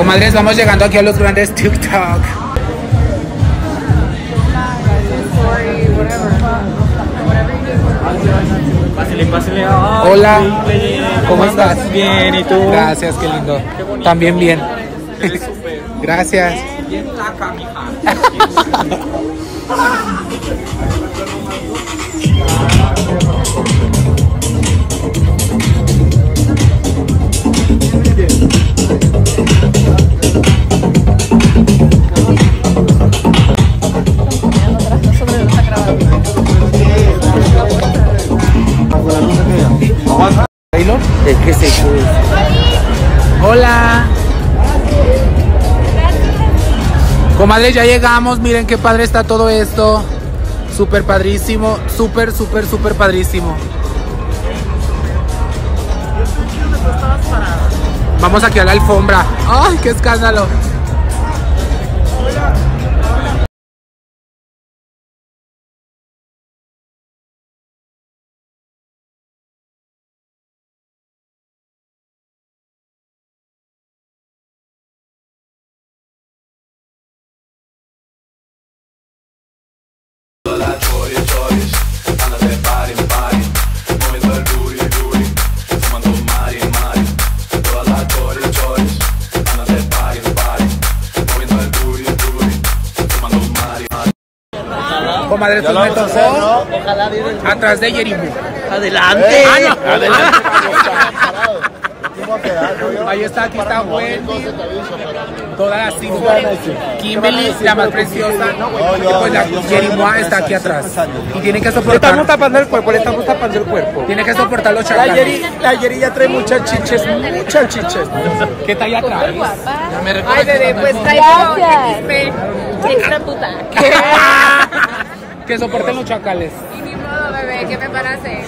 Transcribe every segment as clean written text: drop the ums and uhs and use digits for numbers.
Comadres, vamos llegando aquí a los grandes TikTok. Pásale. Hola, ¿cómo estás? Bien, ¿y tú? Gracias, qué lindo. También bien. Gracias. Bien flaca, mija. Es que se puede. Hola. Comadre, ya llegamos. Miren qué padre está todo esto. Súper padrísimo. Súper padrísimo. Vamos aquí a la alfombra. ¡Ay, qué escándalo! Comadre, pues me tocó atrás de Yerimu. ¡Adelante! ¡Adelante! Ahí está, aquí está Wendy. Todas así. Kimberly, la más preciosa. Y pues la Yerimu está aquí atrás. Y tiene que soportar. Le estamos tapando el cuerpo, Tiene que soportar los chacales. La Yeri ya trae muchas chiches. ¿Qué talla traes? Ay, bebé, pues traigo extra puta. Que soporten los chacales. Y ni modo, bebé, ¿qué me van a hacer?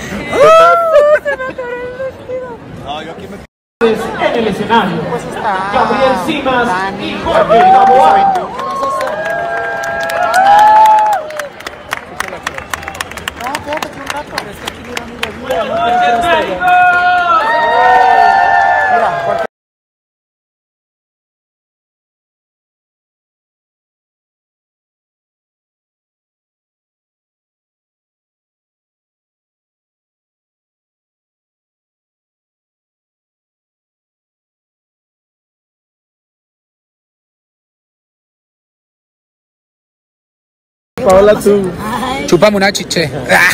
En el escenario, Gabriel Simas y Jorge Gamboa. Paola, tú. Chúpame una chiche.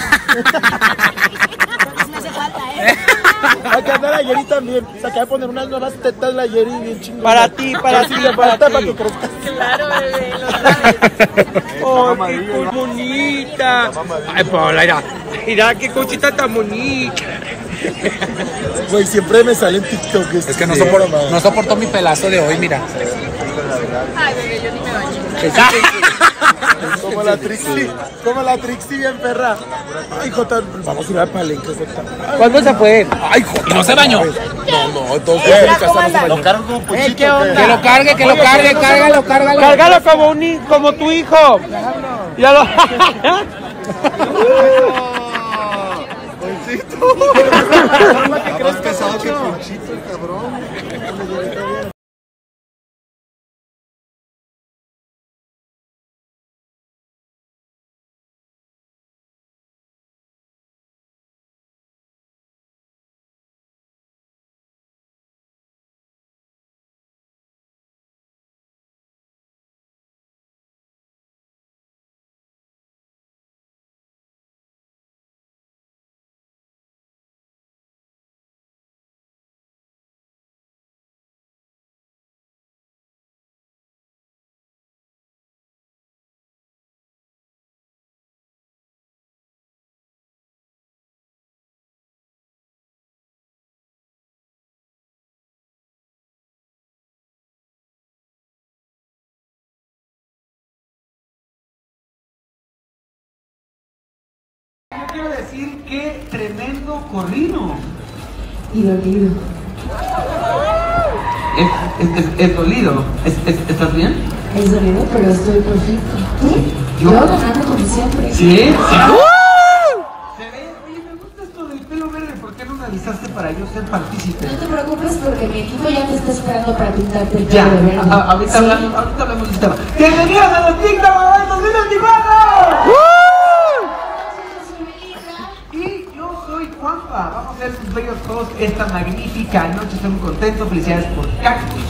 Acá anda la Yeri también. Se acaba de poner unas nuevas tetas la Yeri bien chingona. Para ti, para ti. Para que crezcas. Claro, bebé, lo sabes. ¡Oh, qué bonita! Ay, Paola, mira qué cochita tan bonita. Güey, siempre me sale en TikTok. Es que no soporto mi pelazo de hoy, mira. Ay, bebé, yo ni me baño. Como la Trixie bien perra. Ay, Jota, vamos a ir al palenque. ¿Cuándo se fue? Ay, joder, no se bañó. No, todos en mi casa no se bañó. ¿Qué onda? Que lo cargue, cárgalo. Cárgalo como tu hijo. Ya lo... Más pesado que Ponchito, el cabrón. Yo quiero decir que tremendo corrido. Y dolido. Es dolido. ¿Estás bien? Es dolido, pero estoy perfecto. ¿Tú? Yo ganando como siempre. ¿Sí? Se ve, oye, me gusta esto del pelo verde. ¿Por qué no me avisaste para ellos ser partícipes. No te preocupes porque mi equipo ya te está esperando para pintarte el Ya, pelo de verde. ahorita hablamos del tema. ¡Bienvenidos a los TikTok Awards 2024! Y yo soy Juanpa. Vamos a ser sus bellos hosts esta magnífica noche. Estoy muy contento. Felicidades por Cactus.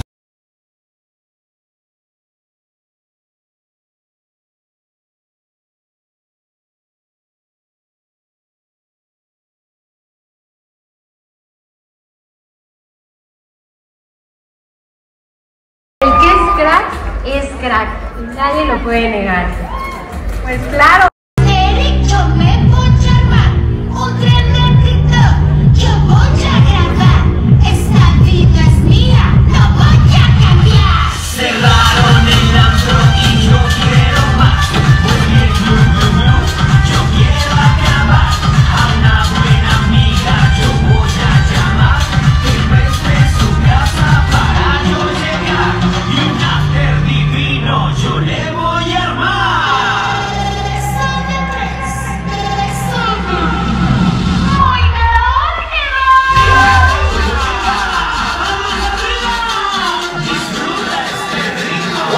El que es crack, es crack. Nadie lo puede negar. Pues claro. Eric, yo me voy a armar un trenecito. Yo voy a grabar. Esta vida es mía. No voy a cambiar. Cerraron el antro y yo quiero más. Oye, yo quiero acabar. A una buena amiga yo voy a llamar. Que preste su casa para yo llegar. Y un after divino yo le voy a armar. Son de tres. Son muy Disfruta este ritmo.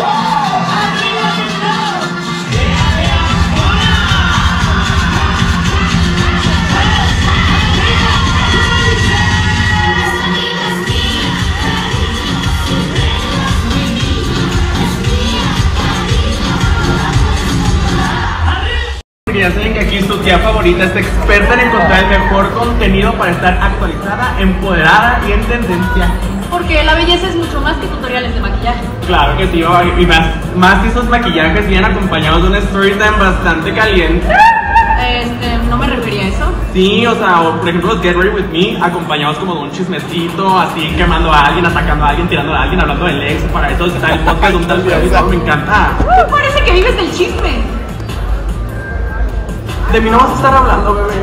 Que ya saben que aquí su tía favorita está experta en encontrar el mejor contenido para estar actualizada, empoderada y en tendencia. Porque la belleza es mucho más que tutoriales de maquillaje. Claro que sí, y más si esos maquillajes vienen acompañados de un story time bastante caliente. No me refería a eso. Sí, o sea, por ejemplo los Get Ready With Me acompañados como de un chismecito, así quemando a alguien, atacando a alguien, tirando a alguien, hablando del ex. Para eso está el podcast de un tal video y todo, me encanta. Parece que vives del chisme. De mí no vas a estar hablando, bebé.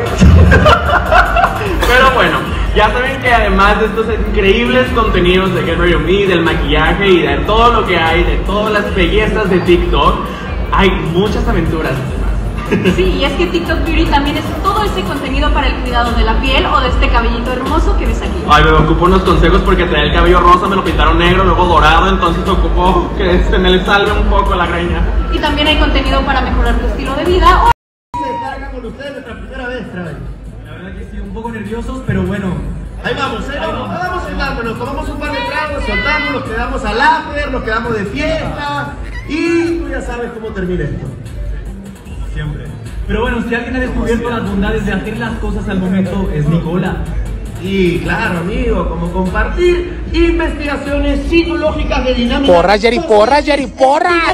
Pero bueno, ya saben que además de estos increíbles contenidos de Get Ready With Me, del maquillaje y de todo lo que hay, de todas las bellezas de TikTok, hay muchas aventuras. Sí, y es que TikTok Beauty también es todo ese contenido para el cuidado de la piel o de este cabellito hermoso que ves aquí. Ay, me ocupo unos consejos porque traía el cabello rosa, me lo pintaron negro, luego dorado, entonces ocupo que se me le salve un poco la greña. Y también hay contenido para mejorar tu estilo de vida o... Estar acá con ustedes nuestra primera vez, Travis. La verdad que sí, un poco nerviosos, pero bueno. Ahí vamos, vamos soltándonos, tomamos un par de tragos, soltamos, nos quedamos al after, nos quedamos de fiesta y tú ya sabes cómo termina esto. Siempre. Pero bueno, si alguien ha descubierto las bondades de hacer las cosas al momento, es Nicola. Y claro, amigo, como compartir investigaciones psicológicas de dinámica. Porras, Jerry, porras, Jerry, porras.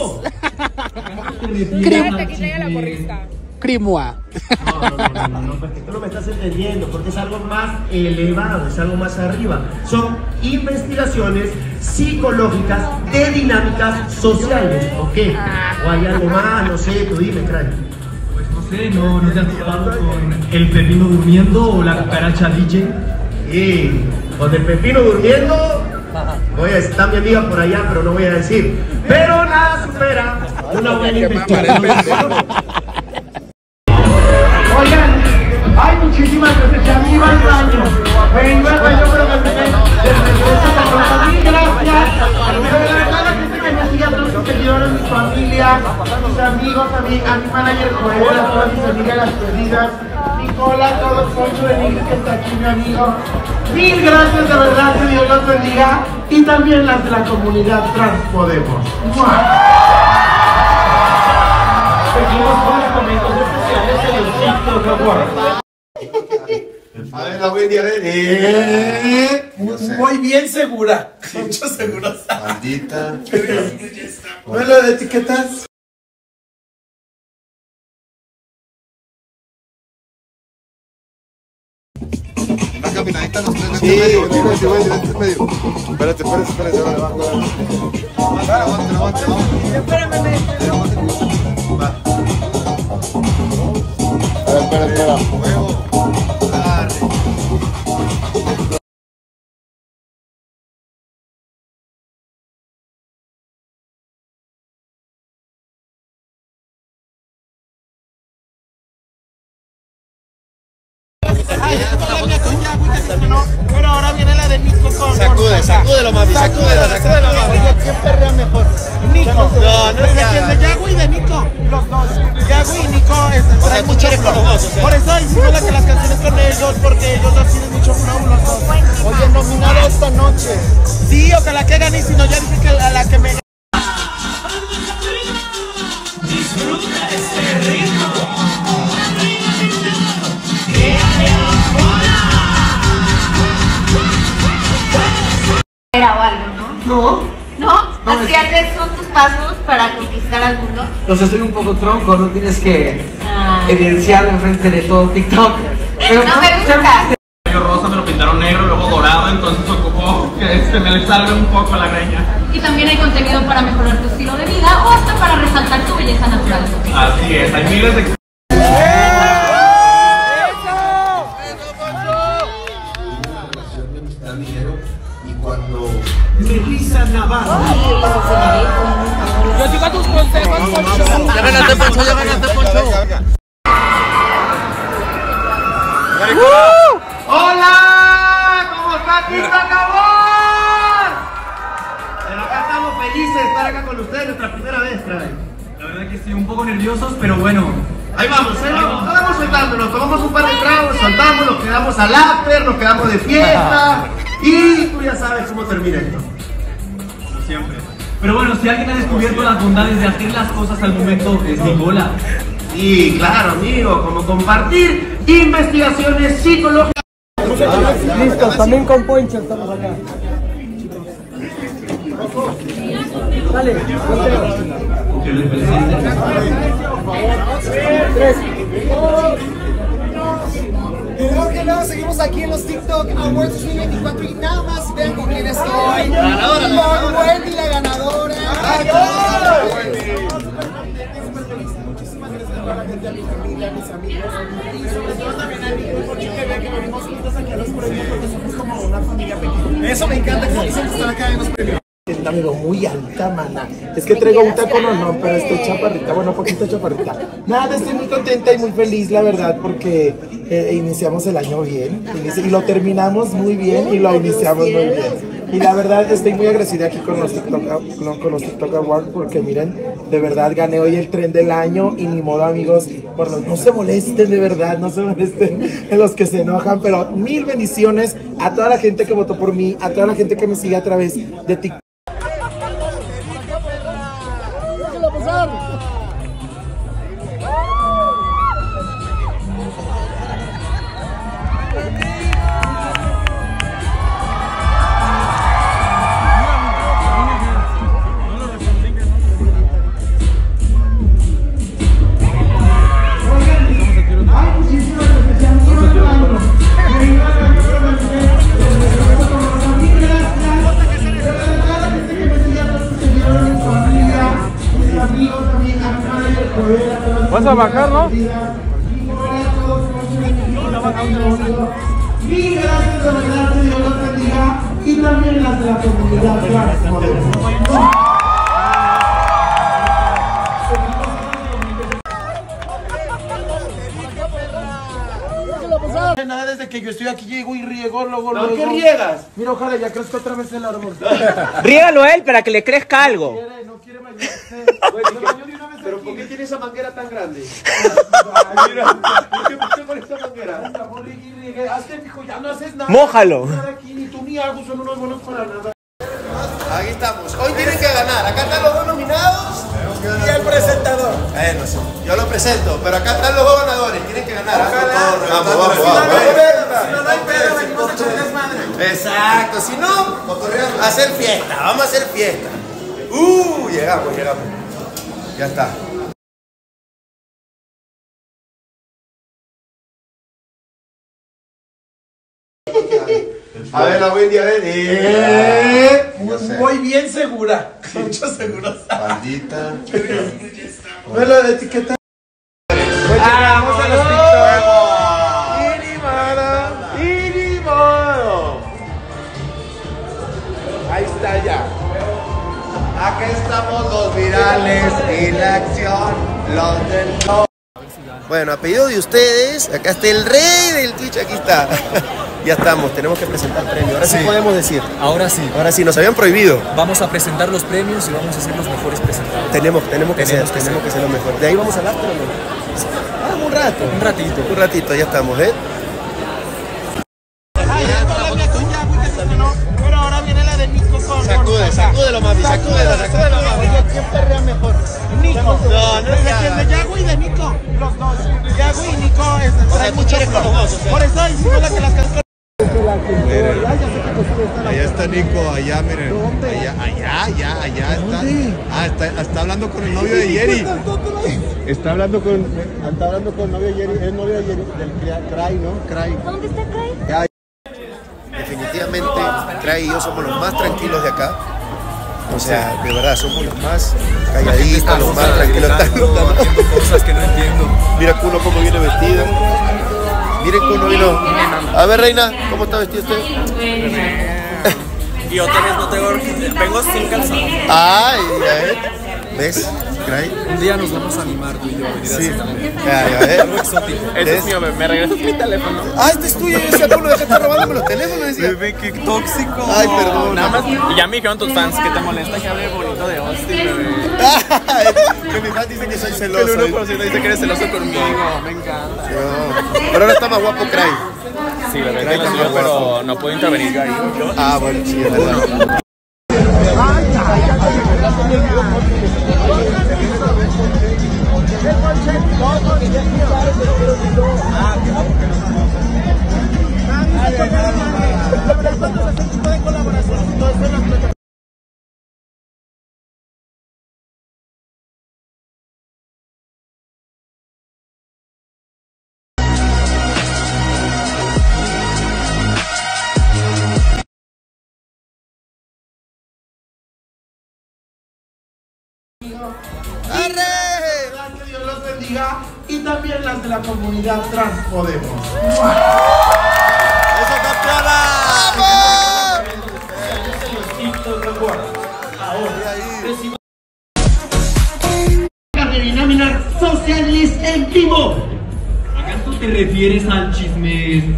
Crimua. No, pues que tú no me estás entendiendo, porque es algo más elevado, es algo más arriba. Son investigaciones psicológicas de dinámicas sociales, ¿ok? O hay algo más, no sé, tú dime, crack. Pues no sé, ¿no te has topado con el pepino durmiendo o la cucaracha DJ? Y con el pepino durmiendo, voy a estar mi amiga por allá, pero no voy a decir. Pero nada supera una buena investigación. Oigan, hay muchísimas veces que a mí va al baño. Vengo al baño, pero que me regreso con la familia. Gracias. Pero de verdad la gente que me sigue a todos mis seguidores, mi familia, mis amigos, a mi manager Joel, a todas mis amigas las perdidas, Nicola, a todos, Poncho de Nigris que está aquí, mi amigo. Mil gracias de verdad, que Dios los bendiga. Y también las de la comunidad Trans Podemos. Seguimos con los comentarios especiales en el TikTok Award. A ver, la Wendy, a ver. Muy bien segura. Mucho segura. Maldita. ¿No es lo de etiquetas? La caminadita los tres. Sí, medio. Espérate, aguante. Espérame. Va. Espera. Huevo. Pero ahora viene la de Nico con... Sacúdelo, mami, sacúdelo, mami. ¿Quién perrea mejor? Nico. No es de Yago y de Nico. Los dos. Yago y Nico traen mucho flow. Por eso hicimos las canciones con ellos, porque ellos dos tienen mucho flow los dos. Oye, nominado esta noche. Sí, ojalá que gane, y si no, ya dije que a la que me... Disfruta este ritmo. Era o algo, ¿no? ¿No? ¿Así son tus pasos para conquistar al mundo? O sea, soy un poco tronco, no tienes que evidenciarlo enfrente de todo TikTok. Pero no me gusta. Rosa me lo pintaron negro, luego dorado, entonces ocupó que se me salga un poco la greña. Y también hay contenido para mejorar tu estilo de vida o hasta para resaltar tu belleza natural. Así es, hay miles de... Melissa Navarro. Yo sigo tus consejos, Poncho. Ya ganaste, Poncho, ya ganaste, Poncho. ¡Hola! ¿Cómo está TikTok Award? Pero acá estamos felices de estar acá con ustedes, nuestra primera vez, caray. La verdad que sí, un poco nerviosos, pero bueno. Ahí vamos, vamos soltándonos, tomamos un par de tragos, soltamos, nos quedamos al after, nos quedamos de fiesta. Y tú ya sabes cómo termina esto. Como siempre. Pero bueno, si alguien ha descubierto las bondades de hacer las cosas al momento, es Nicola. Sí, claro, amigo, como compartir investigaciones psicológicas. Listos, también con Poncho estamos acá. Dale, Que le presente. 3. Que luego seguimos aquí en los TikTok Awards 2024 y nada más vean con quién estoy. Con Wendy, la ganadora. Muchísimas gracias a la gente, a mi familia, a mis amigos. Y sobre todo también a mí, porque vean que venimos juntos aquí a los premios porque somos como una familia pequeña. Eso me encanta, que siempre estar acá en los premios. Amigo, muy alta, mana. Es que traigo un taco, no, pero estoy chaparrita, bueno, poquito chaparrita. Nada, estoy muy contenta y muy feliz, la verdad, porque iniciamos el año bien y lo terminamos muy bien y lo iniciamos muy bien. Y la verdad, estoy muy agradecida aquí con los TikTok Awards porque miren, de verdad gané hoy el tren del año y ni modo, amigos, no se molesten, de verdad, no se molesten en los que se enojan, pero mil bendiciones a toda la gente que votó por mí, a toda la gente que me sigue a través de TikTok. Vas a bajar, ¿no? Mil gracias de verdad, que Dios los bendiga y también las de la comunidad. Nada, desde que yo estoy aquí llego y riego, luego. ¿Qué riegas? Mira, ojalá ya crezca otra vez el árbol. Riégalo a él para que le crezca algo. No quiere bañarse. ¿Pero por qué tiene esa manguera tan grande? Mira, ¿por qué con esta manguera? Hazte, mijo, ya no haces nada. Mójalo. Ni tú ni Agus son unos buenos para nada. Aquí estamos. Hoy tienen que ganar. Acá están los dos nominados y el presentador. Bueno, sí. Yo lo presento, pero acá están los dos ganadores. Tienen que ganar. Vamos. Si no hay pedo, venimos a echar desmadre. Exacto. Si no, hacer fiesta. Vamos a hacer fiesta. Llegamos. Ya está. A ver, la Wendy, a ver. Muy bien segura. Mucho segura. Maldita. Ve la etiqueta. Vamos a los TikTok. Y ni modo. Ahí está ya. Acá estamos los virales y la acción, los del... Bueno, a pedido de ustedes, acá está el rey del Twitch, aquí está. Ya estamos, tenemos que presentar premios. Ahora sí podemos decir. Ahora sí. Ahora sí, nos habían prohibido. Vamos a presentar los premios y vamos a ser los mejores presentadores. Tenemos que ser los mejores. De ahí vamos al after, ¿no? Un rato. Un ratito, ya estamos, ¿eh? Pero ahora viene la de Nico con... Sacúdelo, mami, sacúdelo, mami. ¿Quién perrea mejor? Nico. No es de Yagüi y de Nico. Los dos. Yagüi y Nico traen mucho flow. Por eso hicimos la que las canciones. Allá está Nico, allá miren. Allá está. Ah, está hablando con el novio de Yeri. Está hablando con el novio de Yeri. Es novio de Yeri, del Cray, ¿no? Cray. ¿Dónde está Cray? Definitivamente, Cray y yo somos los más tranquilos de acá. O sea, de verdad, somos los más calladitos, los más tranquilos. Cosas que no entiendo. Mira Kuno cómo viene vestido. Miren Kuno vino. A ver, reina, ¿cómo está vestido usted? Y otra vez no tengo... Vengo sin calzado. Ay, ¿ves? Cray. Un día nos vamos a animar tú y yo. Sí. Algo exótico. Ese es mío, ¿me regresas mi teléfono? Ah, este es tuyo. Yo decía, Kuno, déjate robándome los teléfonos. Decía. Bebé, qué tóxico. Ay, perdón. Nada más, y ya me dijeron tus fans que te molesta que hable bonito de Austin, bebé. Que mis fans dicen que soy celoso. El 1% dice que eres celoso conmigo. Me encanta. Pero ahora está más guapo Cray. Sí, bebé, te lo sigo, pero no puedo intervenir yo ahí. Ah, bueno, sí, es verdad. Que Dios los bendiga y también las de la comunidad trans Podemos. ¡Eso, campeona! De Dinámica Socialist en vivo. ¿Acaso te refieres al chisme?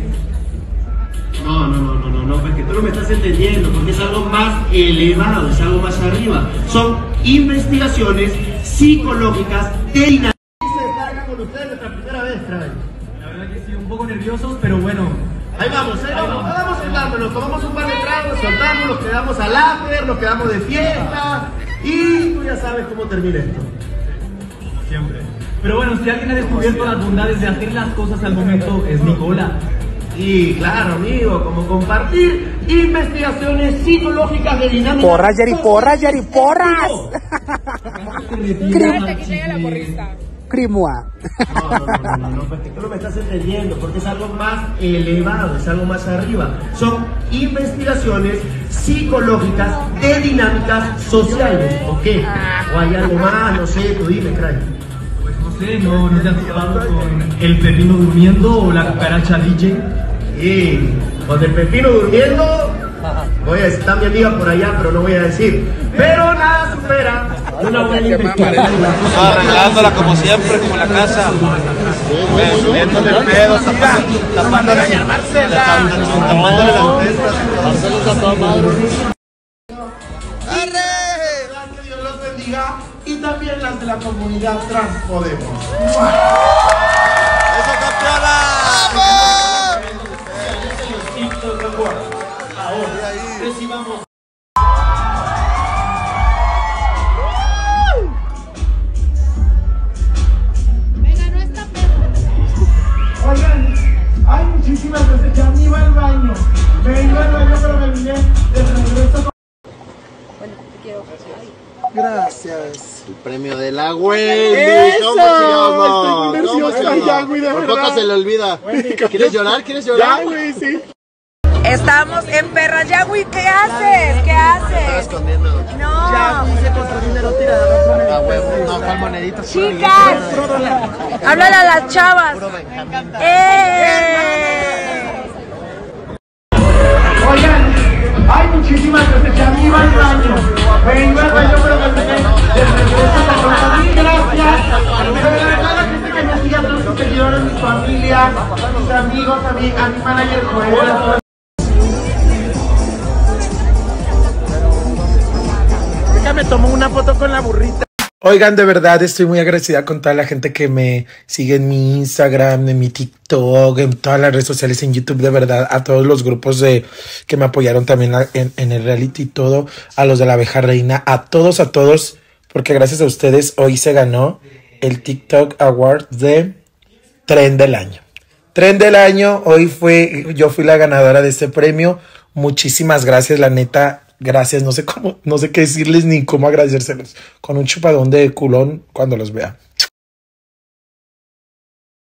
No, porque tú no me estás entendiendo, porque es algo más elevado, es algo más arriba. Son investigaciones psicológicas de dinámica. Se descarga con ustedes nuestra primera vez, Cray. La verdad que sí, un poco nerviosos, pero bueno. Ahí vamos, vamos soltándonos, tomamos un par de tragos, soltamos, nos quedamos al after, nos quedamos de fiesta y tú ya sabes cómo termina esto. Siempre. Pero bueno, si alguien ha descubierto las bondades de hacer las cosas al momento, es Nicola. Y claro, amigo, como compartir investigaciones psicológicas de dinámica. Porras, Yeri, porras, Yeri, porras. Crimua. No, porque tú no me estás entendiendo, porque es algo más elevado, es algo más arriba. Son investigaciones psicológicas de dinámicas sociales, ¿o qué? O hay algo más, no sé, tú dime, Cray. Pues no sé, ¿no te has topado con el pepino durmiendo o la cucaracha DJ? Y con el pepino durmiendo, voy a decir, está mi amiga por allá, pero no voy a decir. Pero nada supera una buena investigación. Arreglándola como siempre, como en la casa. Viéndole el pedo, tapándole a Marcela. Tapándole las testas. Marcela está toda madre. Que Dios los bendiga y también las de la comunidad trans Podemos. ¡Eso, campeona! Ahora recibamos. Venga, no está pedo. Oigan, hay muchísimas veces que a mí iba al baño. Me iba al baño, pero me vine de regreso. Bueno, te quiero. Gracias. El premio de la güey. ¡Eso! ¿Cómo se Estoy nerviosa ya, güey, de Por verdad. poco se le olvida. ¿Quieres llorar? ¿Quieres llorar? Ya, güey, sí. Estamos en Perra Yagüi. ¿Qué haces? ¿Qué Estaba haces? escondiendo. No. Ya, puse con dinero tirado. Ah, huevo. No, ¿cuál monedita? Chicas, háblale a las chavas. Oigan, hay muchísimas veces que a mí iba al baño. Me iba al baño, pero me vine de regreso con la mí. Gracias. Pero de verdad la gente que me sigue atrás, que familia, mis amigos, a mi manager Joel. Me tomo una foto con la burrita. Oigan, de verdad estoy muy agradecida con toda la gente que me sigue en mi Instagram, en mi TikTok, en todas las redes sociales, en YouTube. De verdad, a todos los grupos que me apoyaron también en el reality y todo, a los de la abeja reina, a todos, porque gracias a ustedes hoy se ganó el TikTok Award de Tren del Año. Tren del Año, yo fui la ganadora de este premio. Muchísimas gracias, la neta. Gracias, no sé qué decirles ni cómo agradecérselos. Con un chupadón de culón cuando los vea.